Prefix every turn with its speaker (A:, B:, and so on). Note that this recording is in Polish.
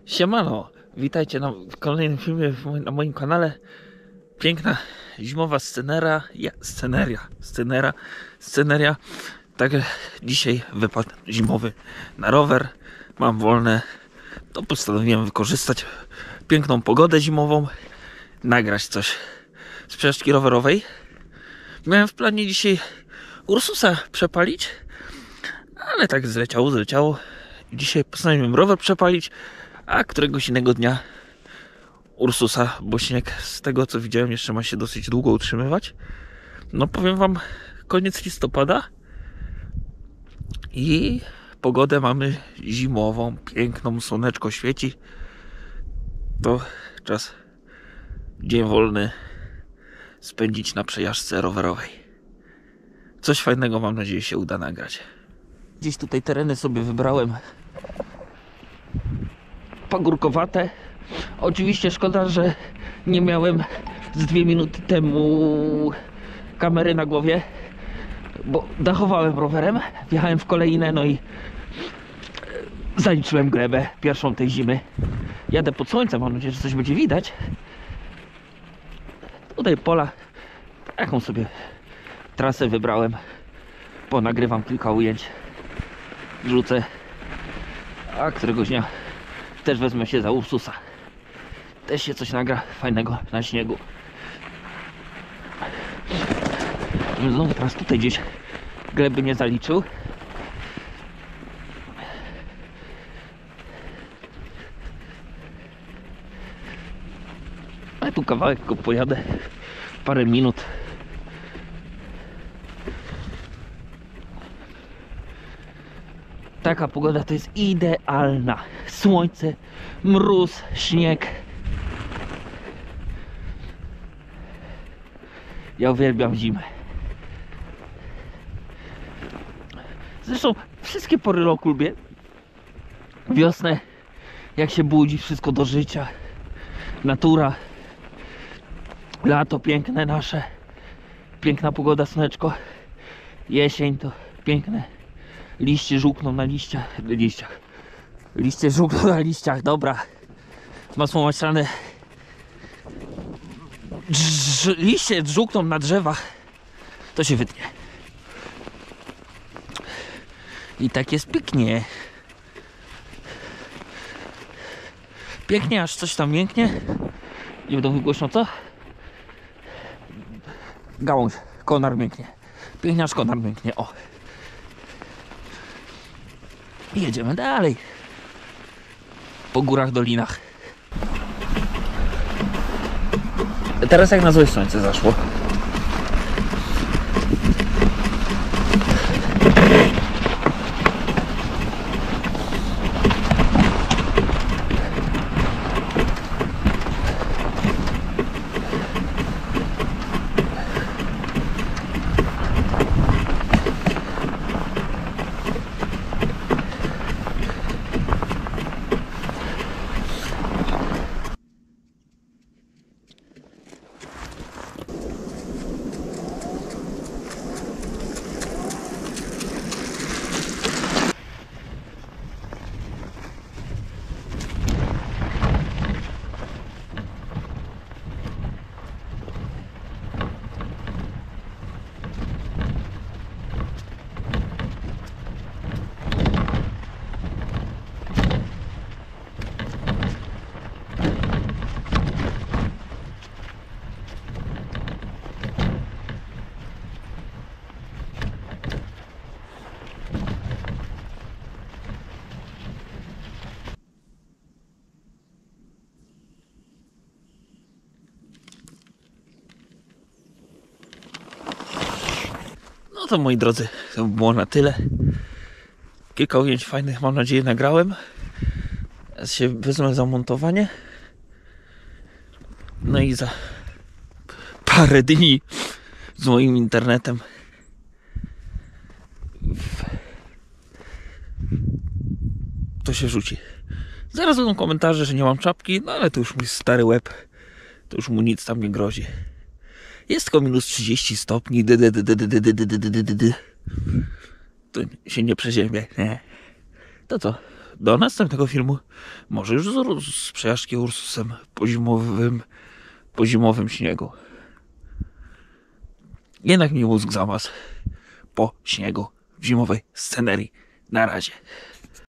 A: Siemano, witajcie w kolejnym filmie na moim kanale. Piękna zimowa sceneria. Tak, dzisiaj wypad zimowy na rower. Mam wolne, to postanowiłem wykorzystać piękną pogodę zimową, nagrać coś z przejażdżki rowerowej. Miałem w planie dzisiaj Ursusa przepalić, ale tak zleciało. Dzisiaj postanowiłem rower przepalić, a któregoś innego dnia Ursusa, bo śnieg, z tego co widziałem, jeszcze ma się dosyć długo utrzymywać. No powiem wam, koniec listopada i pogodę mamy zimową, piękną, słoneczko świeci. To czas dzień wolny spędzić na przejażdżce rowerowej. Coś fajnego, mam nadzieję, się uda nagrać. Gdzieś tutaj tereny sobie wybrałem pagórkowate. Oczywiście szkoda, że nie miałem z 2 minuty temu kamery na głowie, bo dachowałem rowerem, wjechałem w kolejne, no i zaliczyłem glebę pierwszą tej zimy. Jadę pod słońcem, mam nadzieję, że coś będzie widać. Tutaj pola, taką sobie trasę wybrałem, ponagrywam kilka ujęć, wrzucę, a któregoś dnia też wezmę się za Ursusa. Też się coś nagra fajnego na śniegu. Znowu teraz tutaj gdzieś gleby nie zaliczył. A tu kawałek tylko pojadę, parę minut. Taka pogoda to jest idealna. Słońce, mróz, śnieg. Ja uwielbiam zimę. Zresztą wszystkie pory roku lubię. Wiosnę, jak się budzi, wszystko do życia. Natura. Lato piękne nasze. Piękna pogoda, słoneczko. Jesień to piękne. Liście żółkną na liściach. Liście żółkną na liściach, dobra. Masło maślane. Liście żółkną na drzewach. To się wytnie. I tak jest pięknie. Pięknie, aż coś tam mięknie. Nie będą wygłośno, co? Gałąź, konar mięknie. Pięknie, aż konar mięknie, o. I jedziemy dalej. Po górach, dolinach. Teraz jak na złe słońce zaszło. No to moi drodzy, to było na tyle. Kilka ujęć fajnych, mam nadzieję, nagrałem. Teraz się wezmę za montowanie. No i za parę dni z moim internetem to się rzuci. Zaraz będą komentarze, że nie mam czapki, no ale to już mój stary łeb, to już mu nic tam nie grozi. Jest tylko minus 30 stopni. To się nie przeziębię, nie. To co? do następnego filmu. Może już z przejażdżki Ursusem po zimowym śniegu. Jednak mi mózg zamasł po śniegu w zimowej scenerii. Na razie.